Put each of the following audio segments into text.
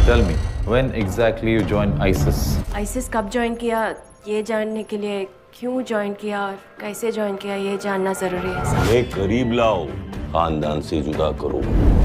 Tell me, when exactly you joined ISIS? ISIS कब join किया ये जानने के लिए क्यों ज्वाइन किया और कैसे ज्वाइन किया ये जानना जरूरी है सर। हमें करीब लाओ, खानदान से जुदा करो,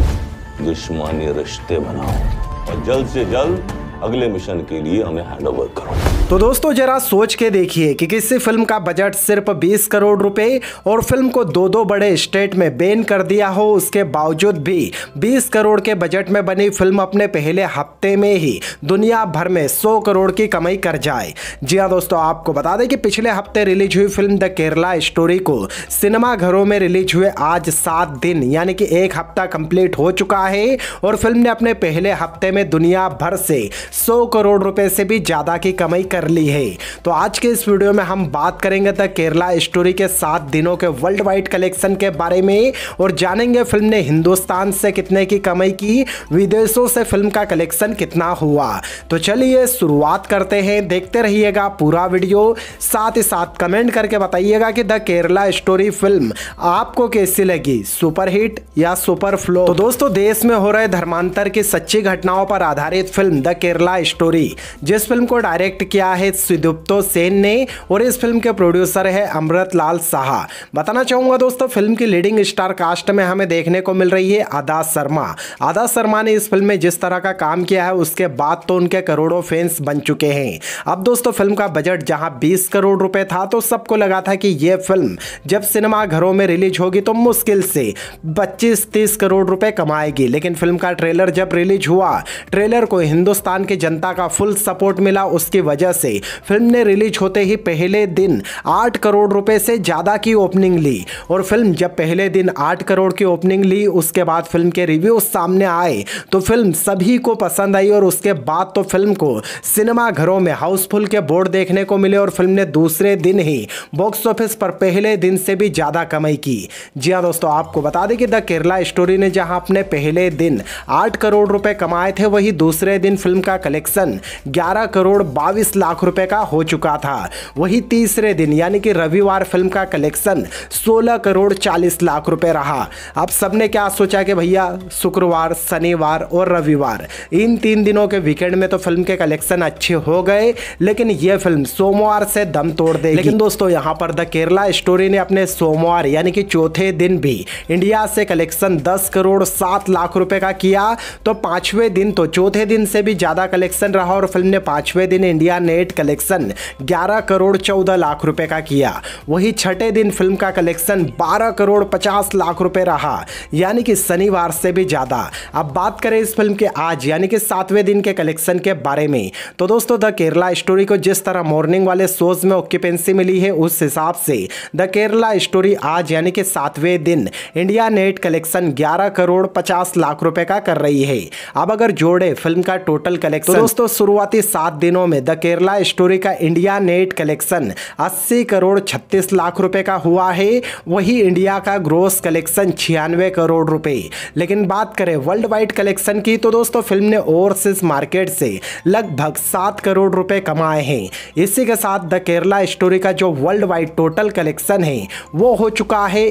दुश्मनी रिश्ते बनाओ और जल्द से जल्द अगले मिशन के लिए हमें हैंडओवर करो। तो दोस्तों जरा सोच के देखिए कि किसी फिल्म का बजट सिर्फ 20 करोड़ रुपए और फिल्म को दो बड़े स्टेट में बैन कर दिया हो, उसके बावजूद भी 20 करोड़ के बजट में बनी फिल्म अपने पहले हफ्ते में ही दुनिया भर में 100 करोड़ की कमाई कर जाए। जी हाँ दोस्तों, आपको बता दें कि पिछले हफ्ते रिलीज हुई फिल्म द केरला स्टोरी को सिनेमा घरों में रिलीज हुए आज 7 दिन यानी कि एक हफ्ता कंप्लीट हो चुका है और फिल्म ने अपने पहले हफ्ते में दुनिया भर से 100 करोड़ रुपए से भी ज्यादा की कमाई कर ली है। तो आज के इस वीडियो में हम बात करेंगे द केरला स्टोरी के 7 दिनों के वर्ल्ड वाइड कलेक्शन के बारे में और जानेंगे फिल्म ने हिंदुस्तान से कितने की कमाई की, विदेशों से फिल्म का कलेक्शन कितना हुआ। तो चलिए शुरुआत करते हैं, देखते रहिएगा पूरा वीडियो, साथ ही साथ कमेंट करके बताइएगा कि द केरला स्टोरी फिल्म आपको कैसी लगी, सुपरहिट या सुपर फ्लॉप। तो दोस्तों देश में हो रहे धर्मांतर की सच्ची घटनाओं पर आधारित फिल्म द केरला स्टोरी, जिस फिल्म को डायरेक्ट किया है सुदीप्तो सेन ने और इस फिल्म के प्रोड्यूसर है अमृतलाल साहा। बताना चाहूंगा दोस्तों फिल्म की लीडिंग स्टार कास्ट में हमें देखने को मिल रही है आदा शर्मा। आदा शर्मा ने इस फिल्म में जिस तरह का काम किया है उसके बाद तो उनके करोड़ों फैंस बन चुके हैं। अब दोस्तों फिल्म का बजट जहां 20 करोड़ रुपए था तो सबको लगा था कि यह फिल्म जब सिनेमा घरों में रिलीज होगी तो मुश्किल से 25-30 करोड़ रुपए कमाएगी, लेकिन फिल्म का ट्रेलर जब रिलीज हुआ, ट्रेलर को हिंदुस्तान की जनता का फुल सपोर्ट मिला। उसकी वजह से फिल्म ने रिलीज होते ही पहले दिन 8 करोड़ रुपए से ज्यादा की ओपनिंग ली और फिल्म जब पहले दिन 8 करोड़ की ओपनिंग ली उसके बाद फिल्म के रिव्यूज सामने आए तो फिल्म सभी को पसंद आई और उसके बाद तो फिल्म को सिनेमा घरों में हाउसफुल के बोर्ड देखने को मिले और फिल्म ने दूसरे दिन ही बॉक्स ऑफिस पर पहले दिन से भी ज्यादा कमाई की। जी हाँ दोस्तों, आपको बता दें कि द केरला स्टोरी ने जहां अपने पहले दिन 8 करोड़ रुपए कमाए थे, वही दूसरे दिन फिल्म का कलेक्शन 11 करोड़ 22 लाख रुपए का हो चुका था। वही तीसरे दिन यानी कि रविवार फिल्म का कलेक्शन 16 करोड़ 40 लाख रुपए रहा। अब सबने क्या सोचा कि भैया शुक्रवार, शनिवार और रविवार इन 3 दिनों के वीकेंड में तो फिल्म के कलेक्शन अच्छे हो गए, लेकिन यह फिल्म सोमवार से दम तोड़ देगी। लेकिन दोस्तों यहां पर द केरला स्टोरी ने अपने सोमवार यानी कि चौथे दिन भी इंडिया से कलेक्शन 10 करोड़ 7 लाख रुपए का किया, तो 5वें दिन तो चौथे दिन से भी ज्यादा कलेक्शन रहा और फिल्म ने 5वें दिन India net collection 11 crore 14 lakh रुपए का किया। वही छठे दिन फिल्म का कलेक्शन 12 करोड़ 50 लाख रुपए रहा, यानी कि शनिवार से भी ज्यादा। अब बात करें इस फिल्म के आज यानी कि 7वें दिन के कलेक्शन के बारे में, तो दोस्तों द केरला स्टोरी को जिस तरह मॉर्निंग वाले शोज में ऑक्यूपेंसी मिली है उस हिसाब से द केरला स्टोरी आज यानी कि 7वें दिन India net collection 11 crore 50 lakh रुपए का कर रही है। अब अगर जोड़े फिल्म का टोटल कलेक्शन, तो दोस्तों शुरुआती 7 दिनों में द केरला स्टोरी का India net collection 80 crore 36 lakh रुपए का हुआ है, वही इंडिया का ग्रोस कलेक्शन 96 करोड़ रुपए। लेकिन बात करें वर्ल्ड वाइड कलेक्शन की तो दोस्तों फिल्म ने ओवरसीज मार्केट से लगभग 7 करोड़ रुपए कमाए हैं। इसी के साथ द केरला स्टोरी का जो वर्ल्ड वाइड टोटल कलेक्शन है वो हो चुका है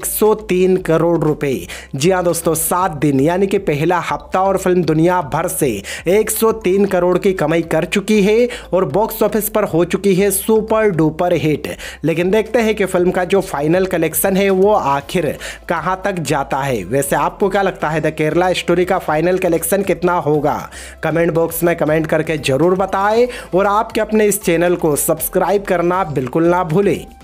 103 करोड़ रुपए। जी हाँ दोस्तों, 7 दिन यानी कि पहला हफ्ता और फिल्म दुनिया भर से 103 करोड़ की कमाई कर चुकी है और बॉक्स ऑफिस पर हो चुकी है सुपर डुपर हिट। लेकिन देखते हैं कि फिल्म का जो फाइनल कलेक्शन है वो आखिर कहां तक जाता है। वैसे आपको क्या लगता है द केरला स्टोरी का फाइनल कलेक्शन कितना होगा? कमेंट बॉक्स में कमेंट करके जरूर बताएं और आपके अपने इस चैनल को सब्सक्राइब करना बिल्कुल ना भूलें।